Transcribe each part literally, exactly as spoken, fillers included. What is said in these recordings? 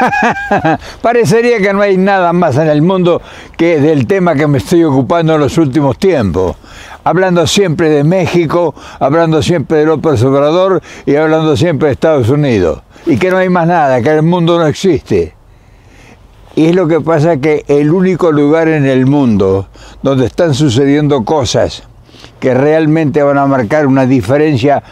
Parecería que no hay nada más en el mundo que del tema que me estoy ocupando en los últimos tiempos. Hablando siempre de México, hablando siempre de López Obrador y hablando siempre de Estados Unidos. Y que no hay más nada, que el mundo no existe. Y es lo que pasa, que el único lugar en el mundo donde están sucediendo cosas que realmente van a marcar una diferencia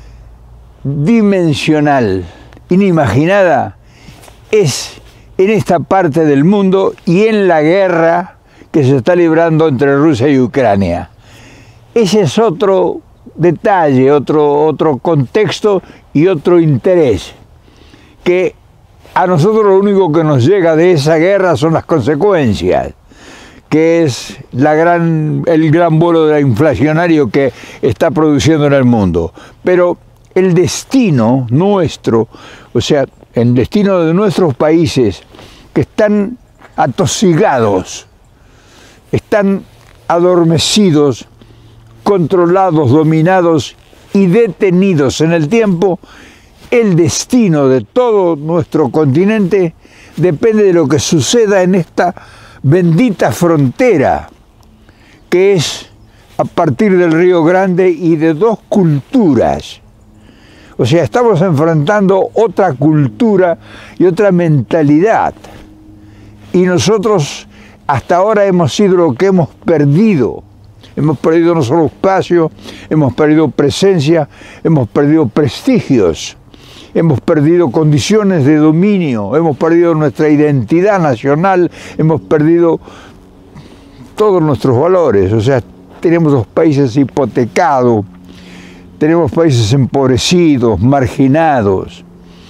dimensional, inimaginada, es en esta parte del mundo y en la guerra que se está librando entre Rusia y Ucrania. Ese es otro detalle, otro, otro contexto y otro interés, que a nosotros lo único que nos llega de esa guerra son las consecuencias, que es la gran, el gran vuelo de la inflacionario que está produciendo en el mundo. Pero el destino nuestro, o sea, el destino de nuestros países que están atosigados, están adormecidos, controlados, dominados y detenidos en el tiempo, el destino de todo nuestro continente depende de lo que suceda en esta bendita frontera, que es a partir del Río Grande y de dos culturas. O sea, estamos enfrentando otra cultura y otra mentalidad. Y nosotros hasta ahora hemos sido lo que hemos perdido. Hemos perdido no solo espacio, hemos perdido presencia, hemos perdido prestigios, hemos perdido condiciones de dominio, hemos perdido nuestra identidad nacional, hemos perdido todos nuestros valores. O sea, tenemos los países hipotecados, tenemos países empobrecidos, marginados,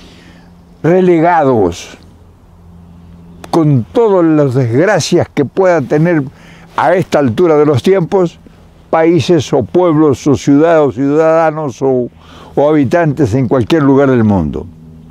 relegados, con todas las desgracias que pueda tener a esta altura de los tiempos, países o pueblos o ciudades o ciudadanos o, o habitantes en cualquier lugar del mundo.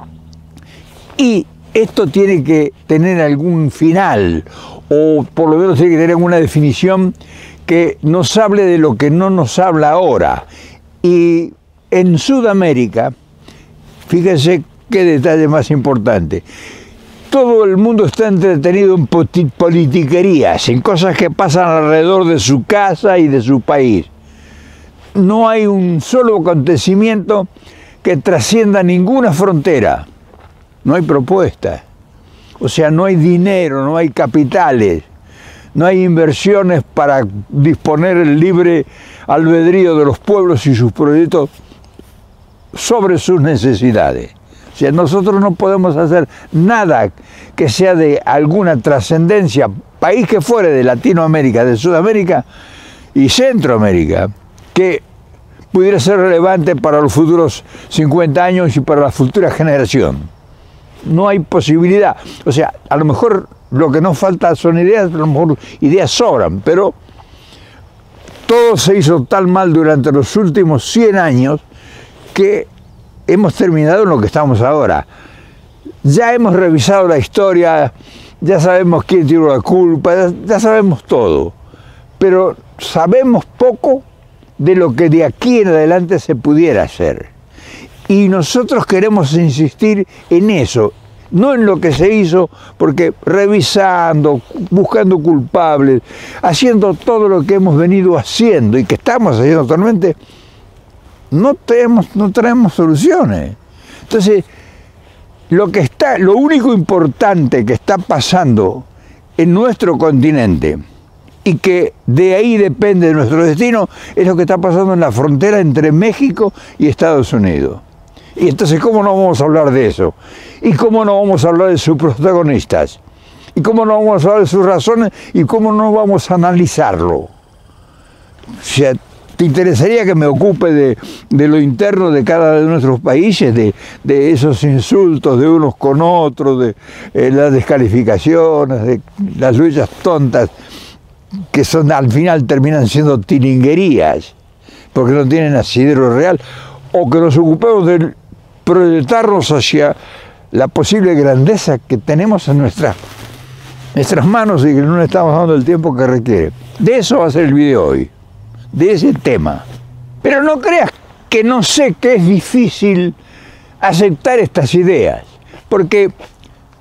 Y esto tiene que tener algún final, o por lo menos tiene que tener alguna definición que nos hable de lo que no nos habla ahora. Y en Sudamérica, fíjense qué detalle más importante. Todo el mundo está entretenido en politiquerías, en cosas que pasan alrededor de su casa y de su país. No hay un solo acontecimiento que trascienda ninguna frontera. No hay propuesta. O sea, no hay dinero, no hay capitales, no hay inversiones para disponer el libre albedrío de los pueblos y sus proyectos sobre sus necesidades. O sea, nosotros no podemos hacer nada que sea de alguna trascendencia, país que fuere de Latinoamérica, de Sudamérica y Centroamérica, que pudiera ser relevante para los futuros cincuenta años y para la futura generación. No hay posibilidad. O sea, a lo mejor lo que nos falta son ideas, a lo mejor ideas sobran, pero todo se hizo tan mal durante los últimos cien años que hemos terminado en lo que estamos ahora. Ya hemos revisado la historia, ya sabemos quién tiene la culpa, ya, ya sabemos todo, pero sabemos poco de lo que de aquí en adelante se pudiera hacer. Y nosotros queremos insistir en eso, no en lo que se hizo, porque revisando, buscando culpables, haciendo todo lo que hemos venido haciendo y que estamos haciendo actualmente, no tenemos, no traemos soluciones. Entonces, lo que está, lo único importante que está pasando en nuestro continente y que de ahí depende de nuestro destino es lo que está pasando en la frontera entre México y Estados Unidos. Y entonces, ¿cómo no vamos a hablar de eso? ¿Y cómo no vamos a hablar de sus protagonistas? ¿Y cómo no vamos a hablar de sus razones? ¿Y cómo no vamos a analizarlo? O sea, ¿te interesaría que me ocupe de, de lo interno de cada de nuestros países, de, de esos insultos de unos con otros, de eh, las descalificaciones, de las luchas tontas, que son al final terminan siendo tilinguerías, porque no tienen asidero real, o que nos ocupemos de proyectarnos hacia la posible grandeza que tenemos en nuestras, nuestras manos y que no le estamos dando el tiempo que requiere? De eso va a ser el video hoy, de ese tema. Pero no creas que no sé que es difícil aceptar estas ideas, porque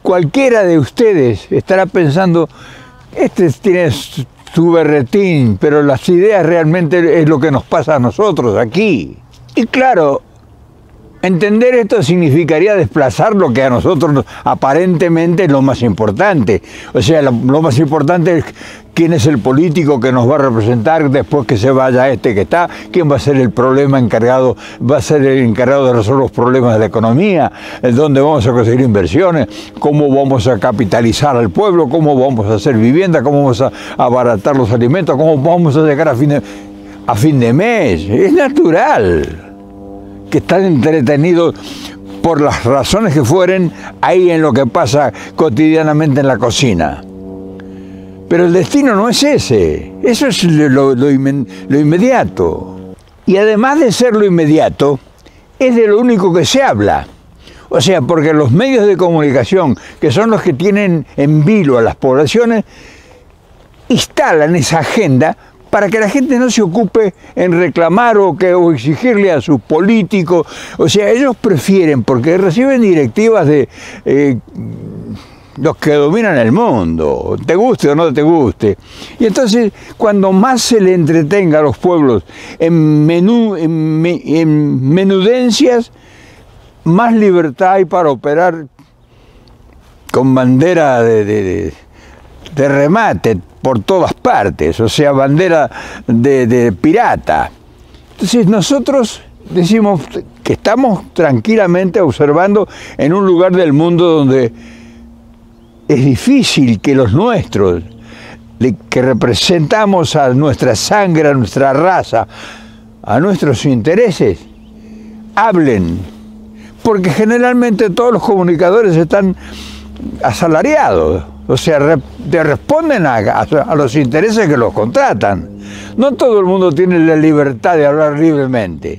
cualquiera de ustedes estará pensando, este tiene su berretín, pero las ideas realmente es lo que nos pasa a nosotros aquí. Y claro, entender esto significaría desplazar lo que a nosotros aparentemente es lo más importante. O sea, lo, lo más importante es quién es el político que nos va a representar después que se vaya este que está, quién va a ser el problema encargado, va a ser el encargado de resolver los problemas de la economía, dónde vamos a conseguir inversiones, cómo vamos a capitalizar al pueblo, cómo vamos a hacer vivienda, cómo vamos a abaratar los alimentos, cómo vamos a llegar a fin de, a fin de mes. Es natural que están entretenidos por las razones que fueren ahí en lo que pasa cotidianamente en la cocina. Pero el destino no es ese, eso es lo, lo, lo inmediato. Y además de ser lo inmediato, es de lo único que se habla. O sea, porque los medios de comunicación, que son los que tienen en vilo a las poblaciones, instalan esa agenda para que la gente no se ocupe en reclamar o, que, o exigirle a sus políticos. O sea, ellos prefieren, porque reciben directivas de eh, los que dominan el mundo, te guste o no te guste. Y entonces, cuando más se le entretenga a los pueblos en, menú, en, me, en menudencias, más libertad hay para operar con bandera de, de, de, de remate por todas partes, o sea, bandera de, de pirata. Entonces nosotros decimos que estamos tranquilamente observando en un lugar del mundo donde es difícil que los nuestros, que representamos a nuestra sangre, a nuestra raza, a nuestros intereses, hablen, porque generalmente todos los comunicadores están asalariados. O sea, re, responden a, a, a los intereses que los contratan. No todo el mundo tiene la libertad de hablar libremente.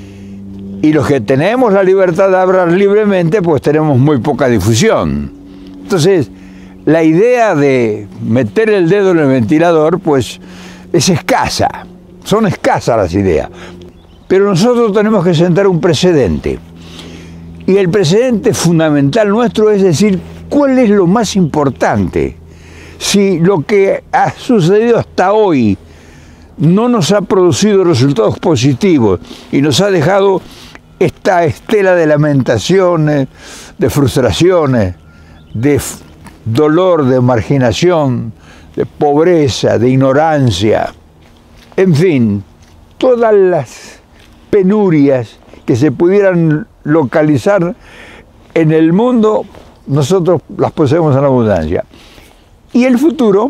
Y los que tenemos la libertad de hablar libremente, pues tenemos muy poca difusión. Entonces, la idea de meter el dedo en el ventilador, pues, es escasa. Son escasas las ideas. Pero nosotros tenemos que sentar un precedente. Y el precedente fundamental nuestro es decir, ¿cuál es lo más importante? Si lo que ha sucedido hasta hoy no nos ha producido resultados positivos y nos ha dejado esta estela de lamentaciones, de frustraciones, de dolor, de marginación, de pobreza, de ignorancia, en fin, todas las penurias que se pudieran localizar en el mundo, nosotros las poseemos en abundancia. Y el futuro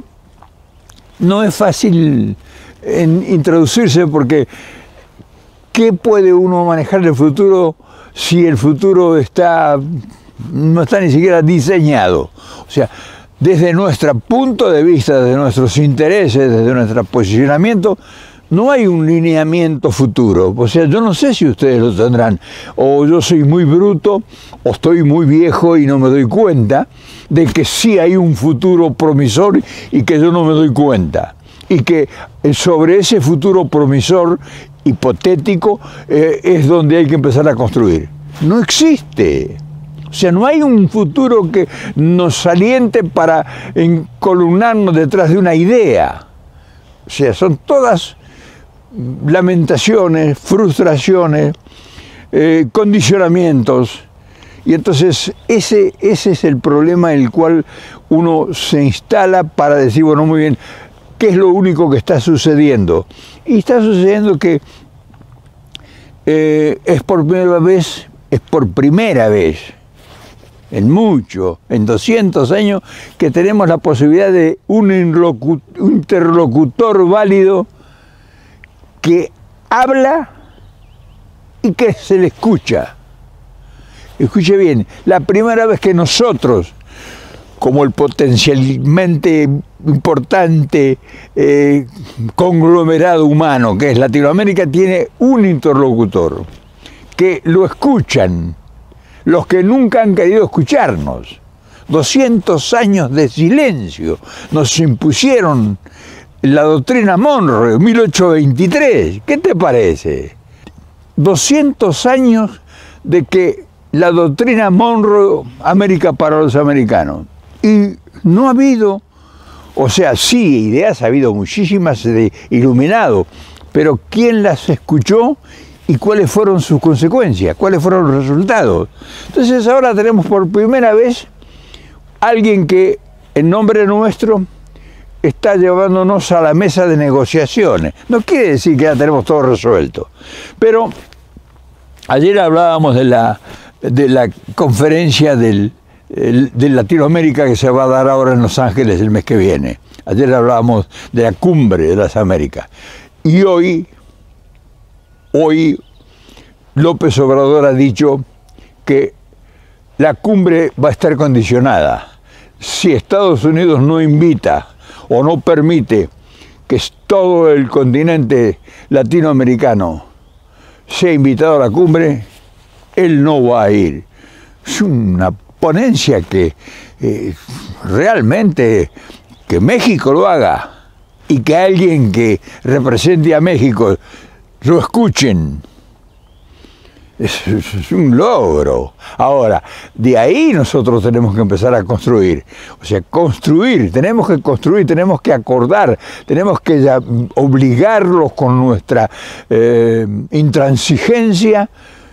no es fácil en introducirse porque ¿qué puede uno manejar el futuro si el futuro está, no está ni siquiera diseñado? O sea, desde nuestro punto de vista, desde nuestros intereses, desde nuestro posicionamiento, no hay un lineamiento futuro. O sea, yo no sé si ustedes lo tendrán. O yo soy muy bruto, o estoy muy viejo y no me doy cuenta de que sí hay un futuro promisor y que yo no me doy cuenta. Y que sobre ese futuro promisor hipotético eh, es donde hay que empezar a construir. No existe. O sea, no hay un futuro que nos aliente para encolumnarnos detrás de una idea. O sea, son todas lamentaciones, frustraciones, eh, condicionamientos. Y entonces ese, ese es el problema en el cual uno se instala para decir, bueno, muy bien, ¿qué es lo único que está sucediendo? Y está sucediendo que eh, es por primera vez, es por primera vez, en mucho, en doscientos años, que tenemos la posibilidad de un, un interlocutor válido que habla y que se le escucha. Escuche bien, la primera vez que nosotros, como el potencialmente importante eh, conglomerado humano que es Latinoamérica, tiene un interlocutor, que lo escuchan los que nunca han querido escucharnos. doscientos años de silencio nos impusieron la doctrina Monroe, mil ochocientos veintitrés. ¿Qué te parece? doscientos años de que la doctrina Monroe, América para los americanos. Y no ha habido, o sea, sí, ideas ha habido muchísimas de iluminado, pero ¿quién las escuchó y cuáles fueron sus consecuencias? ¿Cuáles fueron los resultados? Entonces ahora tenemos por primera vez alguien que en nombre nuestro está llevándonos a la mesa de negociaciones. No quiere decir que ya tenemos todo resuelto, pero ayer hablábamos de la, de la conferencia del, el, de Latinoamérica que se va a dar ahora en Los Ángeles el mes que viene. Ayer hablábamos de la cumbre de las Américas. Y hoy, hoy López Obrador ha dicho que la cumbre va a estar condicionada. Si Estados Unidos no invita o no permite que todo el continente latinoamericano sea invitado a la cumbre, él no va a ir. Es una ponencia que eh, realmente que México lo haga y que alguien que represente a México lo escuchen. Es, es, es un logro. Ahora, de ahí nosotros tenemos que empezar a construir. O sea, construir, tenemos que construir, tenemos que acordar, tenemos que ya obligarlos con nuestra eh, intransigencia,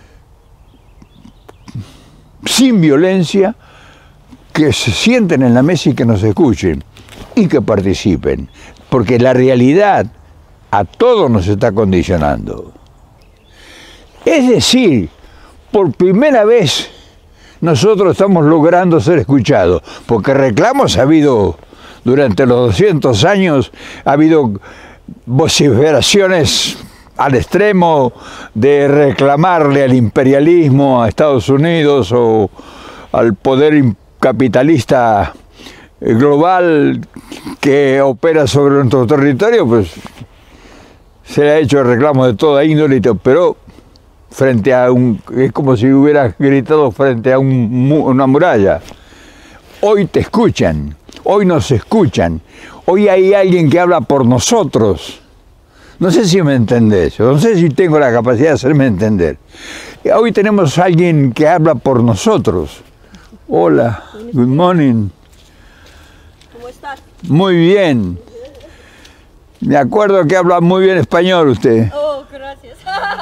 sin violencia, que se sienten en la mesa y que nos escuchen y que participen. Porque la realidad a todos nos está condicionando. Es decir, por primera vez nosotros estamos logrando ser escuchados, porque reclamos ha habido durante los doscientos años, ha habido vociferaciones al extremo de reclamarle al imperialismo, a Estados Unidos o al poder capitalista global que opera sobre nuestro territorio, pues se le ha hecho reclamos de toda índole, pero frente a un, es como si hubiera gritado frente a un, una muralla. Hoy te escuchan, hoy nos escuchan, hoy hay alguien que habla por nosotros. No sé si me entendés, no sé si tengo la capacidad de hacerme entender. Hoy tenemos a alguien que habla por nosotros. Hola, good morning. ¿Cómo estás? Muy bien. Me acuerdo que habla muy bien español usted. Oh, gracias.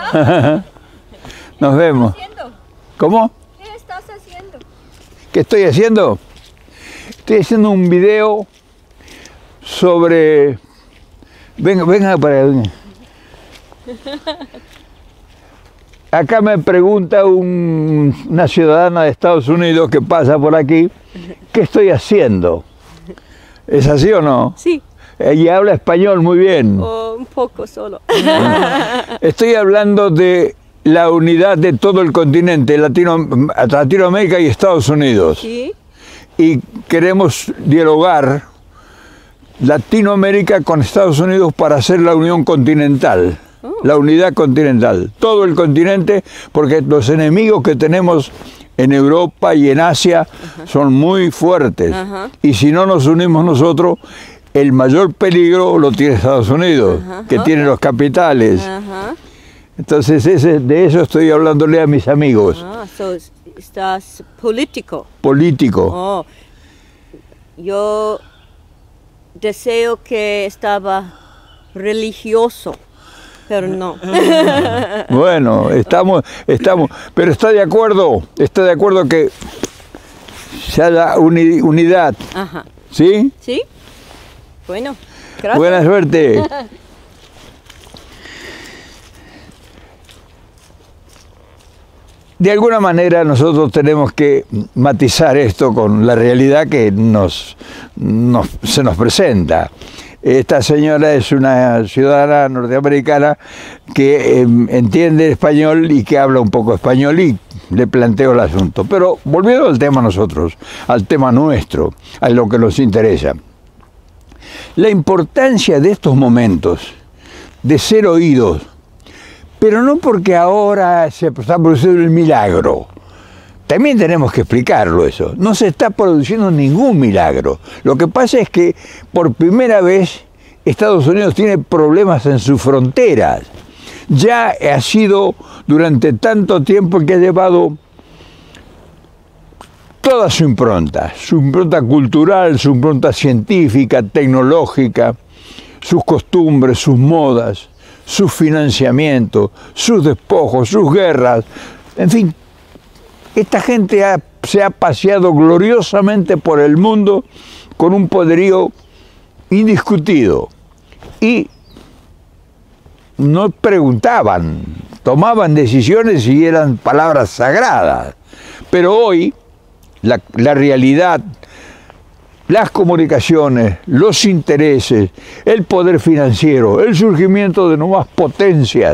Nos vemos. ¿Qué estás haciendo? ¿Cómo? ¿Qué estás haciendo? ¿Qué estoy haciendo? Estoy haciendo un video sobre... Venga, venga para acá. Acá me pregunta un, una ciudadana de Estados Unidos que pasa por aquí, ¿qué estoy haciendo? ¿Es así o no? Sí. Ella habla español muy bien. Oh, un poco solo. Estoy hablando de la unidad de todo el continente, Latino, Latinoamérica y Estados Unidos. Sí. Y queremos dialogar Latinoamérica con Estados Unidos para hacer la unión continental, oh. la unidad continental. Todo el continente, porque los enemigos que tenemos en Europa y en Asia uh-huh. son muy fuertes. Uh-huh. Y si no nos unimos nosotros, el mayor peligro lo tiene Estados Unidos, uh-huh. que okay. tiene los capitales. Uh-huh. Entonces ese, de eso estoy hablándole a mis amigos. Ah, so estás político. Político. Oh. Yo deseo que estaba religioso, pero no. Bueno, estamos, estamos, pero está de acuerdo, está de acuerdo que se haya uni, unidad. Ajá. ¿Sí? Sí. Bueno, gracias. Buena suerte. De alguna manera nosotros tenemos que matizar esto con la realidad que nos, nos, se nos presenta. Esta señora es una ciudadana norteamericana que eh, entiende español y que habla un poco español y le planteo el asunto. Pero volviendo al tema nosotros, al tema nuestro, a lo que nos interesa. La importancia de estos momentos, de ser oídos, pero no porque ahora se está produciendo el milagro. También tenemos que explicarlo eso. No se está produciendo ningún milagro. Lo que pasa es que por primera vez Estados Unidos tiene problemas en sus fronteras. Ya ha sido durante tanto tiempo que ha llevado toda su impronta, su impronta cultural, su impronta científica, tecnológica, sus costumbres, sus modas, su financiamiento, sus despojos, sus guerras, en fin, esta gente ha, se ha paseado gloriosamente por el mundo con un poderío indiscutido y no preguntaban, tomaban decisiones y eran palabras sagradas, pero hoy la, la realidad, las comunicaciones, los intereses, el poder financiero, el surgimiento de nuevas potencias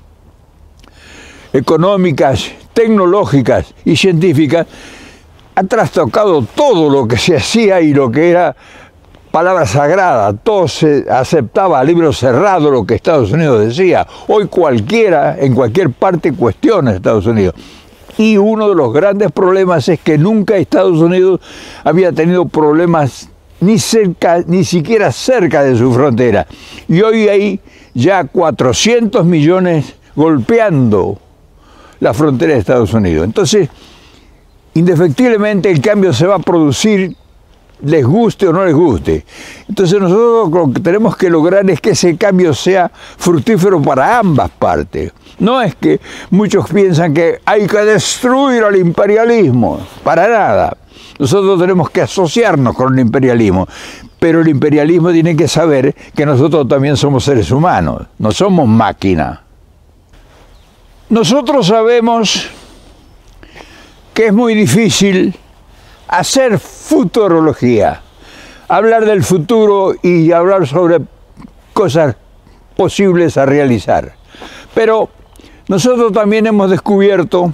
económicas, tecnológicas y científicas, ha trastocado todo lo que se hacía y lo que era palabra sagrada. Todo se aceptaba a libro cerrado lo que Estados Unidos decía. Hoy cualquiera, en cualquier parte, cuestiona a Estados Unidos. Y uno de los grandes problemas es que nunca Estados Unidos había tenido problemas ni cerca, ni siquiera cerca de su frontera. Y hoy hay ya cuatrocientos millones golpeando la frontera de Estados Unidos. Entonces, indefectiblemente el cambio se va a producir, les guste o no les guste. Entonces nosotros lo que tenemos que lograr es que ese cambio sea fructífero para ambas partes. No es que muchos piensan que hay que destruir al imperialismo, para nada. Nosotros tenemos que asociarnos con el imperialismo, pero el imperialismo tiene que saber que nosotros también somos seres humanos, no somos máquinas. Nosotros sabemos que es muy difícil hacer futurología, hablar del futuro y hablar sobre cosas posibles a realizar. Pero nosotros también hemos descubierto,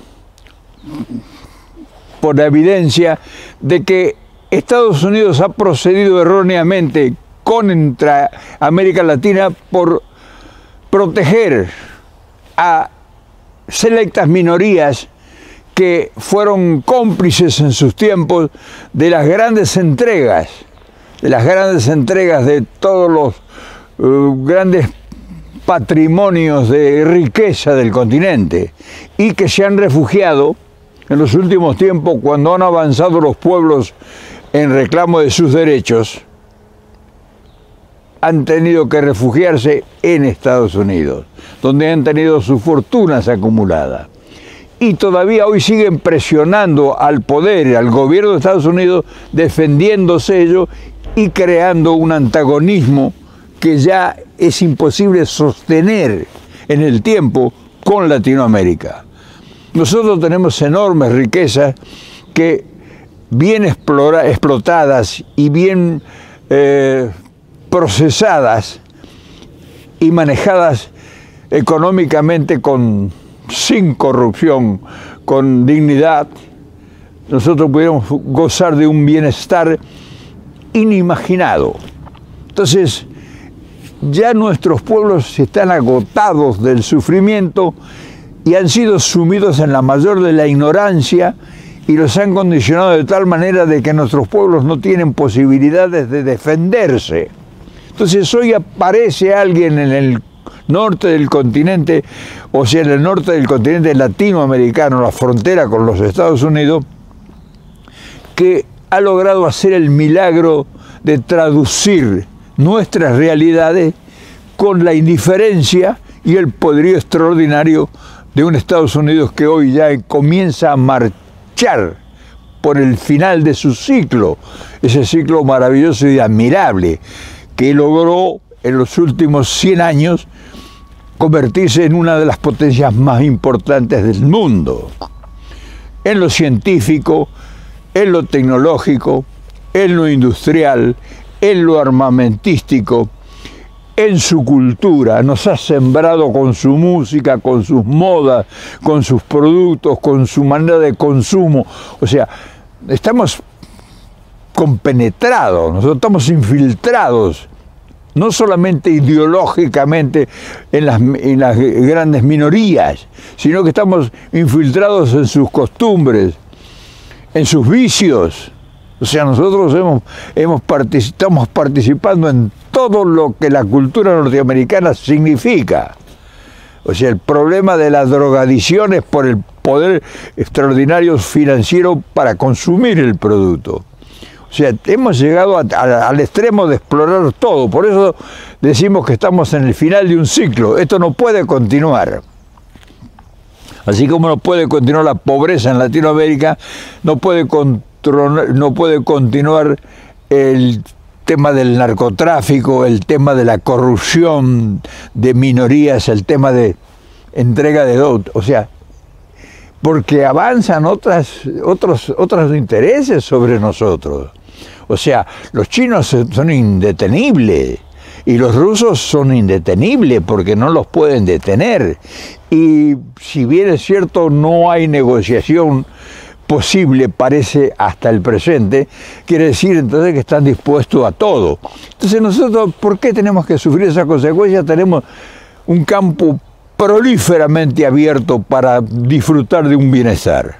por la evidencia, de que Estados Unidos ha procedido erróneamente contra América Latina por proteger a selectas minorías que fueron cómplices en sus tiempos de las grandes entregas, de las grandes entregas de todos los uh, grandes patrimonios de riqueza del continente y que se han refugiado en los últimos tiempos cuando han avanzado los pueblos en reclamo de sus derechos, han tenido que refugiarse en Estados Unidos, donde han tenido sus fortunas acumuladas. Y todavía hoy siguen presionando al poder, al gobierno de Estados Unidos, defendiéndose ellos y creando un antagonismo que ya es imposible sostener en el tiempo con Latinoamérica. Nosotros tenemos enormes riquezas que bien explora, explotadas y bien eh, procesadas y manejadas económicamente con sin corrupción, con dignidad, nosotros pudiéramos gozar de un bienestar inimaginado. Entonces, ya nuestros pueblos están agotados del sufrimiento y han sido sumidos en la mayor de la ignorancia y los han condicionado de tal manera de que nuestros pueblos no tienen posibilidades de defenderse. Entonces hoy aparece alguien en el norte del continente, o sea, en el norte del continente latinoamericano, la frontera con los Estados Unidos, que ha logrado hacer el milagro de traducir nuestras realidades con la indiferencia y el poderío extraordinario de un Estados Unidos que hoy ya comienza a marchar por el final de su ciclo, ese ciclo maravilloso y admirable que logró en los últimos cien años convertirse en una de las potencias más importantes del mundo, en lo científico, en lo tecnológico, en lo industrial, en lo armamentístico, en su cultura. Nos ha sembrado con su música, con sus modas, con sus productos, con su manera de consumo. O sea, estamos compenetrados, nosotros estamos infiltrados, no solamente ideológicamente en las, en las grandes minorías, sino que estamos infiltrados en sus costumbres, en sus vicios. O sea, nosotros hemos, hemos partic- estamos participando en todo lo que la cultura norteamericana significa. O sea, el problema de la drogadicción es por el poder extraordinario financiero para consumir el producto. O sea, hemos llegado a, a, al extremo de explorar todo. Por eso decimos que estamos en el final de un ciclo. Esto no puede continuar. Así como no puede continuar la pobreza en Latinoamérica, no puede, no puede continuar el tema del narcotráfico, el tema de la corrupción de minorías, el tema de entrega de deuda. O sea, porque avanzan otras, otros, otros intereses sobre nosotros. O sea, los chinos son indetenibles y los rusos son indetenibles porque no los pueden detener. Y si bien es cierto, no hay negociación posible, parece, hasta el presente, quiere decir entonces que están dispuestos a todo. Entonces nosotros, ¿por qué tenemos que sufrir esas consecuencias? Tenemos un campo prolíferamente abierto para disfrutar de un bienestar.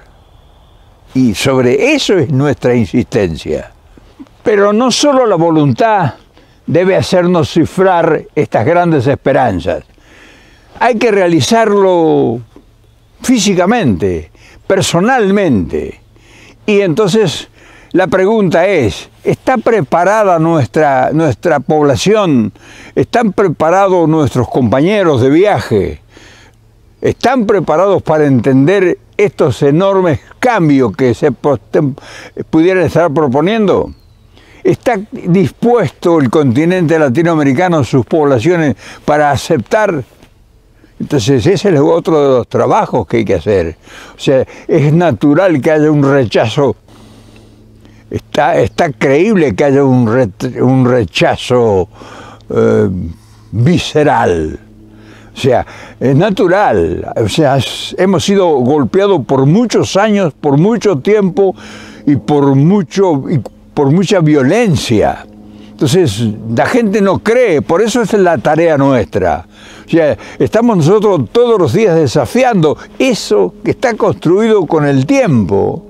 Y sobre eso es nuestra insistencia. Pero no solo la voluntad debe hacernos cifrar estas grandes esperanzas. Hay que realizarlo físicamente, personalmente. Y entonces la pregunta es, ¿está preparada nuestra, nuestra población? ¿Están preparados nuestros compañeros de viaje? ¿Están preparados para entender estos enormes cambios que se pudieran estar proponiendo? ¿Está dispuesto el continente latinoamericano, sus poblaciones, para aceptar? Entonces ese es otro de los trabajos que hay que hacer. O sea, es natural que haya un rechazo, está, está creíble que haya un, re, un rechazo eh, visceral. O sea, es natural. O sea, hemos sido golpeados por muchos años, por mucho tiempo y por mucho... Y por mucha violencia. Entonces, la gente no cree, por eso es la tarea nuestra. O sea, estamos nosotros todos los días desafiando eso que está construido con el tiempo.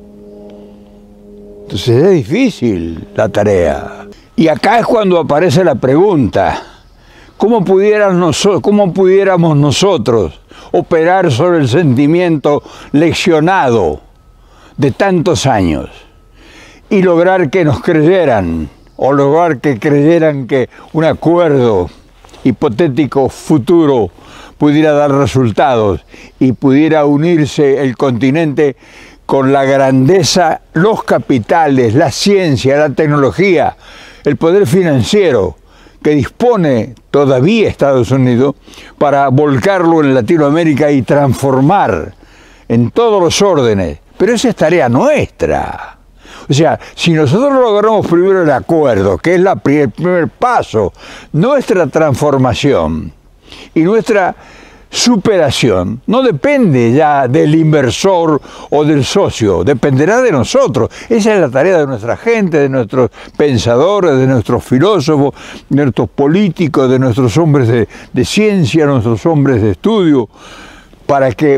Entonces es difícil la tarea. Y acá es cuando aparece la pregunta, ¿cómo, pudieran noso- cómo pudiéramos nosotros operar sobre el sentimiento leccionado de tantos años? Y lograr que nos creyeran, o lograr que creyeran que un acuerdo hipotético futuro pudiera dar resultados y pudiera unirse el continente con la grandeza, los capitales, la ciencia, la tecnología, el poder financiero que dispone todavía Estados Unidos para volcarlo en Latinoamérica y transformar en todos los órdenes. Pero esa es tarea nuestra. O sea, si nosotros logramos primero el acuerdo, que es la, el primer paso, nuestra transformación y nuestra superación no depende ya del inversor o del socio, dependerá de nosotros. Esa es la tarea de nuestra gente, de nuestros pensadores, de nuestros filósofos, de nuestros políticos, de nuestros hombres de, de ciencia, nuestros hombres de estudio, para que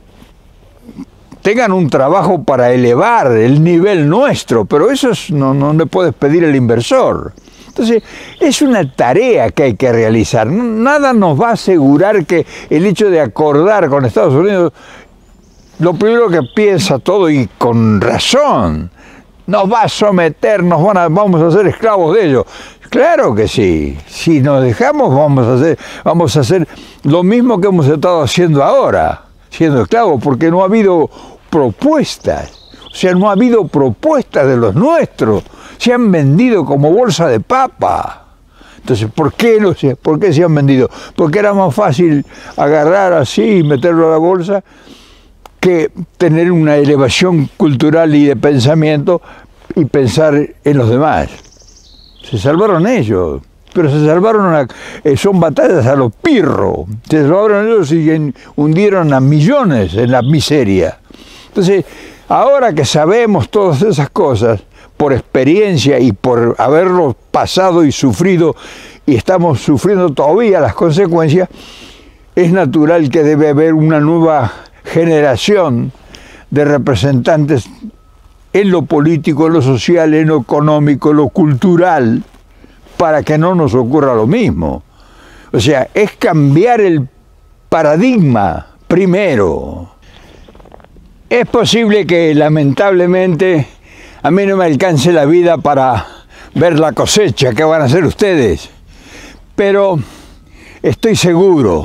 tengan un trabajo para elevar el nivel nuestro, pero eso es, no, no le puedes pedir al inversor. Entonces, es una tarea que hay que realizar. Nada nos va a asegurar que el hecho de acordar con Estados Unidos, lo primero que piensa todo, y con razón, nos va a someter, nos van a, vamos a ser esclavos de ellos. Claro que sí, si nos dejamos vamos a hacer, vamos a hacer lo mismo que hemos estado haciendo ahora, siendo esclavos, porque no ha habido propuestas, o sea, no ha habido propuestas de los nuestros, se han vendido como bolsa de papa. Entonces, ¿por qué no se, por qué se han vendido? Porque era más fácil agarrar así y meterlo a la bolsa que tener una elevación cultural y de pensamiento y pensar en los demás. Se salvaron ellos, pero se salvaron, a, eh, son batallas a los pirros, se salvaron ellos y hundieron a millones en la miseria. Entonces, ahora que sabemos todas esas cosas, por experiencia y por haberlo pasado y sufrido, y estamos sufriendo todavía las consecuencias, es natural que debe haber una nueva generación de representantes en lo político, en lo social, en lo económico, en lo cultural, para que no nos ocurra lo mismo. O sea, es cambiar el paradigma primero. Es posible que lamentablemente a mí no me alcance la vida para ver la cosecha que van a hacer ustedes, pero estoy seguro,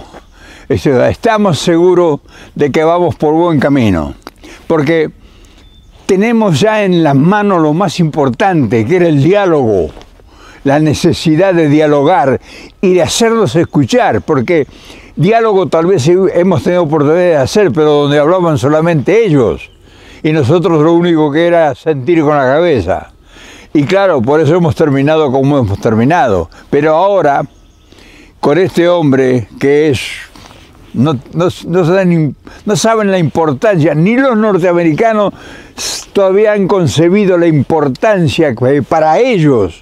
estamos seguros de que vamos por buen camino, porque tenemos ya en las manos lo más importante, que era el diálogo, la necesidad de dialogar y de hacerlos escuchar, porque diálogo tal vez hemos tenido oportunidad de hacer, pero donde hablaban solamente ellos, y nosotros lo único que era sentir con la cabeza. Y claro, por eso hemos terminado como hemos terminado. Pero ahora, con este hombre que es... No, no, no, saben, no saben la importancia, ni los norteamericanos todavía han concebido la importancia que para ellos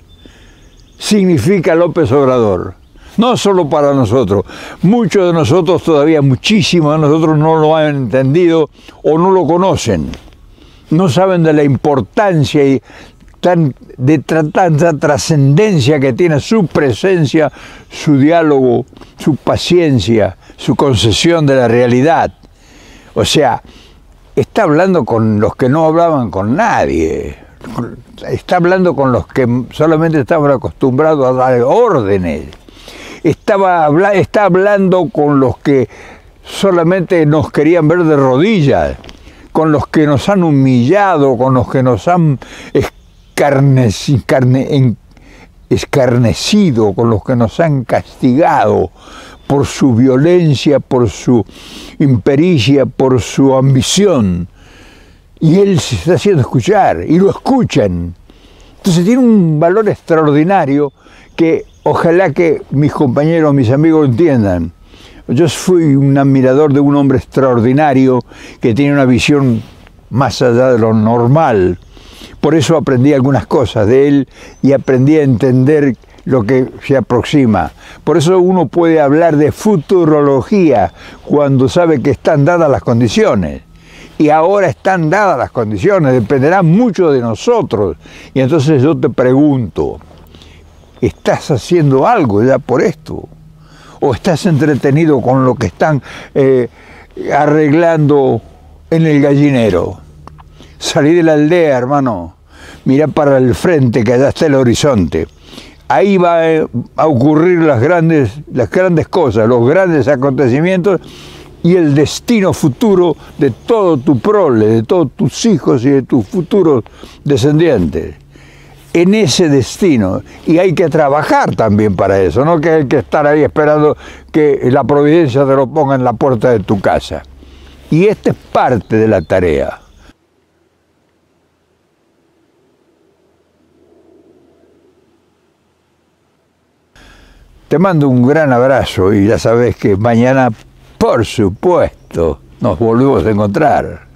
significa López Obrador. No solo para nosotros, muchos de nosotros todavía, muchísimos de nosotros no lo han entendido o no lo conocen. No saben de la importancia y tan, de tanta trascendencia que tiene su presencia, su diálogo, su paciencia, su concesión de la realidad. O sea, está hablando con los que no hablaban con nadie. Está hablando con los que solamente estaban acostumbrados a dar órdenes. Estaba, está hablando con los que solamente nos querían ver de rodillas, con los que nos han humillado, con los que nos han escarneci, carne, en, escarnecido, con los que nos han castigado por su violencia, por su impericia, por su ambición. Y él se está haciendo escuchar, y lo escuchan. Entonces tiene un valor extraordinario que ojalá que mis compañeros, mis amigos entiendan. Yo fui un admirador de un hombre extraordinario que tiene una visión más allá de lo normal. Por eso aprendí algunas cosas de él y aprendí a entender lo que se aproxima. Por eso uno puede hablar de futurología cuando sabe que están dadas las condiciones. Y ahora están dadas las condiciones, dependerá mucho de nosotros. Y entonces yo te pregunto, ¿estás haciendo algo ya por esto? ¿O estás entretenido con lo que están eh, arreglando en el gallinero? Salí de la aldea, hermano. Mirá para el frente, que allá está el horizonte. Ahí va a ocurrir las grandes, las grandes cosas, los grandes acontecimientos y el destino futuro de todo tu prole, de todos tus hijos y de tus futuros descendientes. En ese destino, y hay que trabajar también para eso, no que hay que estar ahí esperando que la providencia te lo ponga en la puerta de tu casa. Y esta es parte de la tarea. Te mando un gran abrazo y ya sabes que mañana, por supuesto, nos volvemos a encontrar.